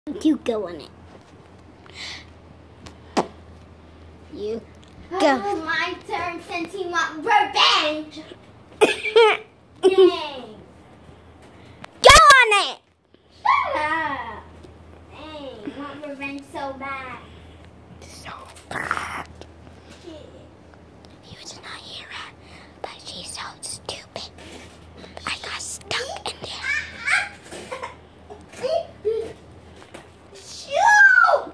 You go on it. You go. Oh, my turn since he wants revenge. Dang. Go on it. Shut up. Dang, you want revenge so bad. So bad. He was not here, but she's so stupid. I got stuck in there. Shoot!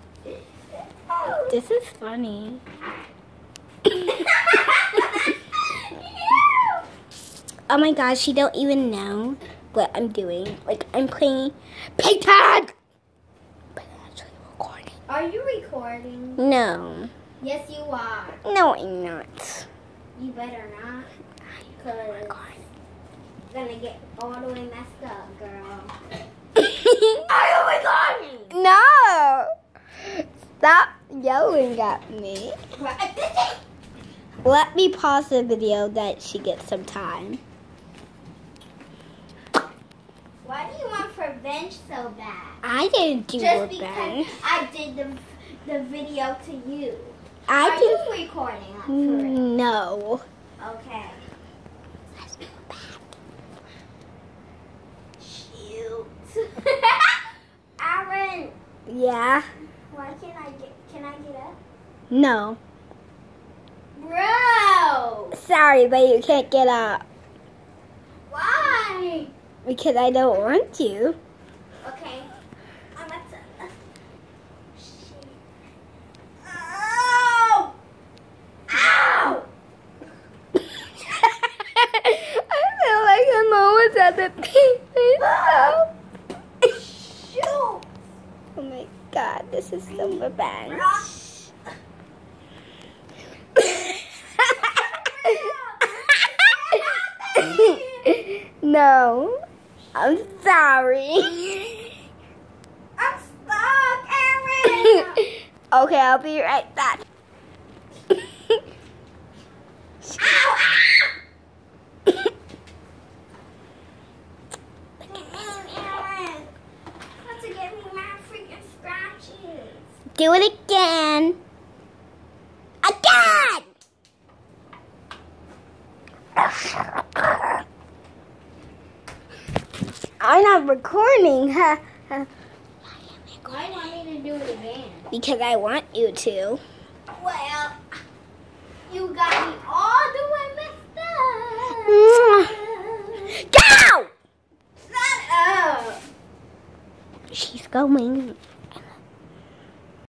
This is funny. Oh my gosh, she don't even know what I'm doing. Like, I'm playing pig tag! But I'm actually recording. Are you recording? No. Yes, you are. No, I'm not. You better not. Because it's going to get all the way messed up, girl. Are you recording? No! Stop yelling at me. Let me pause the video that she gets some time. Why do you want revenge so bad? I didn't do Just revenge. because I did the video to you. I Are did. you recording on for real? No. Okay. Let's go back. Shoot. Aaron, Yeah? why can I get up? No. Bro! Sorry, but you can't get up. Why? Because I don't want to. Okay. I'm about to... Shit. Ow! Ow! I feel like I'm almost at the pizza. Shoot! Oh my god, this is so revenge. No, I'm sorry. I'm stuck, Aaron! Okay, I'll be right back. Ow! Aaron! That's to get me my freaking scratches. Do it again. Again! I'm not recording, huh? Why do you want me to do it again? Because I want you to. Well, you got me all the way messed up. Go! Shut up. She's going.